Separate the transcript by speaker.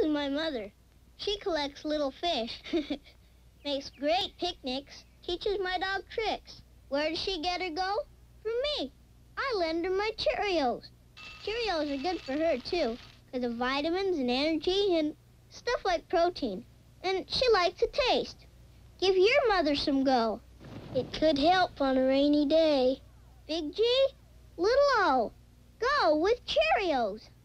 Speaker 1: my mother. She collects little fish, makes great picnics, teaches my dog tricks. Where does she get her go? From me. I lend her my Cheerios. Cheerios are good for her, too, because of vitamins and energy and stuff like protein. And she likes the taste. Give your mother some go. It could help on a rainy day. Big G, little O, go with Cheerios.